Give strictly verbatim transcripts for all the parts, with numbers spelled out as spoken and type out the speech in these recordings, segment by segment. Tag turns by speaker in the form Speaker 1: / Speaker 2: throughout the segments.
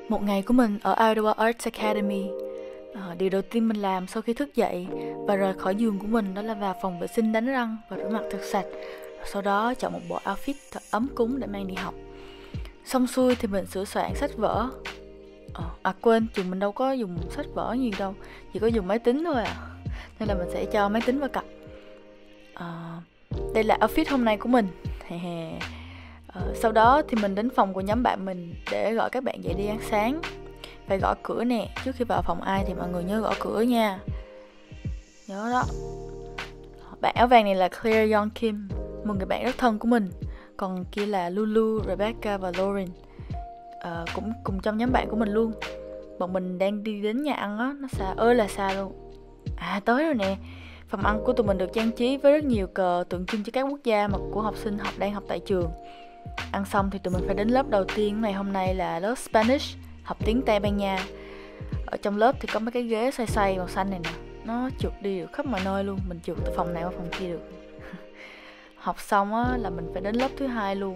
Speaker 1: Một ngày của mình ở Iowa Arts Academy. à, Điều đầu tiên mình làm sau khi thức dậy và rời khỏi giường của mình đó là vào phòng vệ sinh đánh răng và rửa mặt thật sạch. Sau đó chọn một bộ outfit thật ấm cúng để mang đi học. Xong xuôi thì mình sửa soạn sách vở. à, à quên, trường mình đâu có dùng sách vở nhiều đâu, chỉ có dùng máy tính thôi à, nên là mình sẽ cho máy tính vào cặp. à, Đây là outfit hôm nay của mình. À, sau đó thì mình đến phòng của nhóm bạn mình để gọi các bạn dậy đi ăn sáng. Phải gõ cửa nè, trước khi vào phòng ai thì mọi người nhớ gõ cửa nha. Nhớ đó. Bạn áo vàng này là Claire Young Kim, một người bạn rất thân của mình. Còn kia là Lulu, Rebecca và Lauren, à, cũng cùng trong nhóm bạn của mình luôn. Bọn mình đang đi đến nhà ăn á, nó xa ơi là xa luôn. À tới rồi nè. Phòng ăn của tụi mình được trang trí với rất nhiều cờ tượng trưng cho các quốc gia mà của học sinh học đang học tại trường. Ăn xong thì tụi mình phải đến lớp đầu tiên ngày hôm nay là lớp Spanish, học tiếng Tây Ban Nha. Ở trong lớp thì có mấy cái ghế xoay xoay màu xanh này nè, nó trượt đi được khắp mọi nơi luôn, mình trượt từ phòng này qua phòng kia được. Học xong á là mình phải đến lớp thứ hai luôn.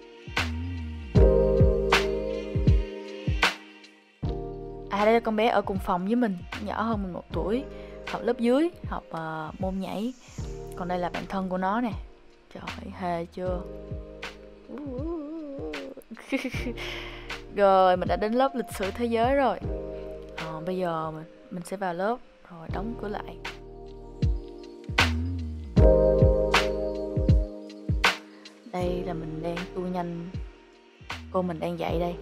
Speaker 1: À đây là con bé ở cùng phòng với mình, nhỏ hơn mình một tuổi, học lớp dưới, học uh, môn nhảy. Còn đây là bạn thân của nó nè. Trời ơi, hề chưa? Rồi, mình đã đến lớp lịch sử thế giới rồi. à, Bây giờ mình, mình sẽ vào lớp rồi đóng cửa lại. Đây là mình đang tua nhanh cô mình đang dạy đây.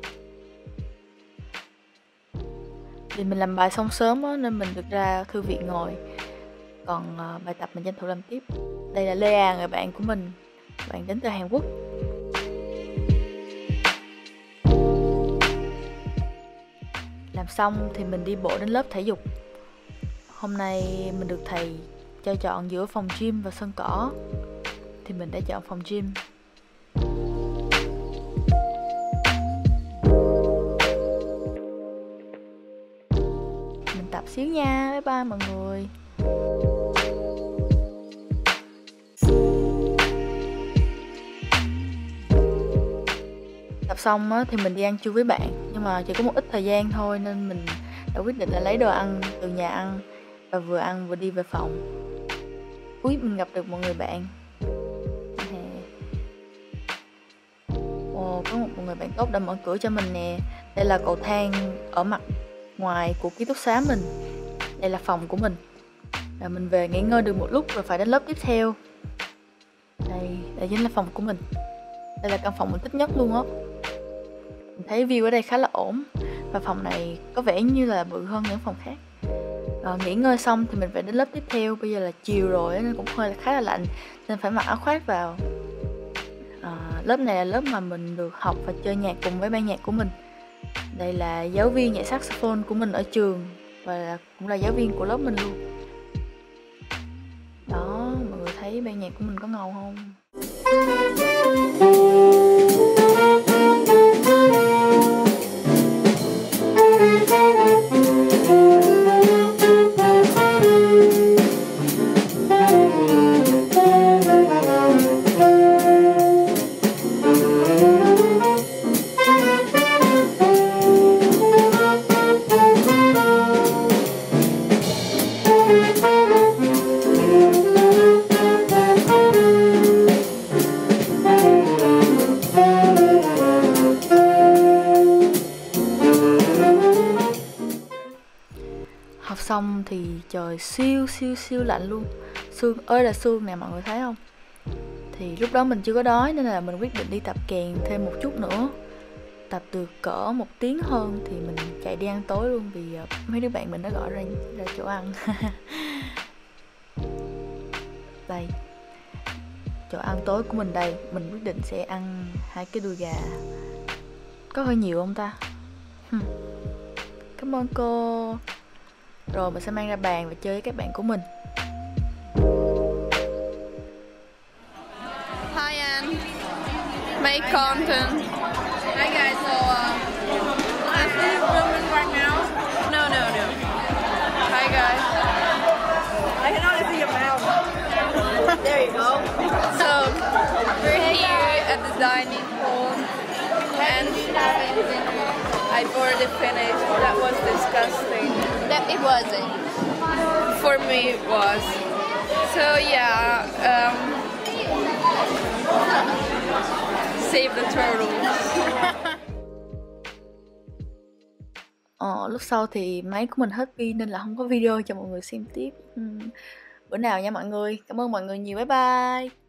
Speaker 1: Vì mình làm bài xong sớm á, nên mình được ra thư viện ngồi. Còn uh, bài tập mình tranh thủ làm tiếp. Đây là Lea, người bạn của mình, bạn đến từ Hàn Quốc. Làm xong thì mình đi bộ đến lớp thể dục. Hôm nay mình được thầy cho chọn giữa phòng gym và sân cỏ, thì mình đã chọn phòng gym. Mình tập xíu nha, bye bye mọi người. Tập xong á, thì mình đi ăn trưa với bạn, nhưng mà chỉ có một ít thời gian thôi nên mình đã quyết định là lấy đồ ăn từ nhà ăn và vừa ăn vừa đi về phòng. Úi, mình gặp được một người bạn. Ồ, có một, một người bạn tốt đã mở cửa cho mình nè. Đây là cầu thang ở mặt ngoài của ký túc xá mình. Đây là phòng của mình. Và mình về nghỉ ngơi được một lúc rồi phải đến lớp tiếp theo. Đây, đây chính là phòng của mình. Đây là căn phòng mình thích nhất luôn á. Mình thấy view ở đây khá là ổn. Và phòng này có vẻ như là bự hơn những phòng khác. à, Nghỉ ngơi xong thì mình phải đến lớp tiếp theo. Bây giờ là chiều rồi nên cũng hơi khá là lạnh, nên phải mặc áo khoác vào. à, Lớp này là lớp mà mình được học và chơi nhạc cùng với ban nhạc của mình. Đây là giáo viên nhảy saxophone của mình ở trường, và cũng là giáo viên của lớp mình luôn. Đó, mọi người thấy ban nhạc của mình có ngầu không? Học xong thì trời siêu siêu siêu lạnh luôn. Sương ơi là sương nè, mọi người thấy không? Thì lúc đó mình chưa có đói nên là mình quyết định đi tập kèn thêm một chút nữa. Tập được cỡ một tiếng hơn thì mình chạy đi ăn tối luôn, vì mấy đứa bạn mình đã gọi ra, ra chỗ ăn. Đây, chỗ ăn tối của mình đây. Mình quyết định sẽ ăn hai cái đùi gà. Có hơi nhiều không ta? Cảm ơn cô. Rồi mình sẽ mang ra bàn và chơi với các bạn của mình.
Speaker 2: Hi Anne, make content. Hi guys, so uh, I'm filming right now. No, no, no. Hi guys. I can only see your mouth. There you go. So we're here at the dining hall and having dinner. I I've already finished. That was disgusting.
Speaker 3: That it wasn't.
Speaker 2: For me, it was. So yeah, um, save the turtles.
Speaker 1: Ờ, lúc sau thì máy của mình hết pin nên là không có video cho mọi người xem tiếp. Uhm, bữa nào nha mọi người. Cảm ơn mọi người nhiều. Bye bye.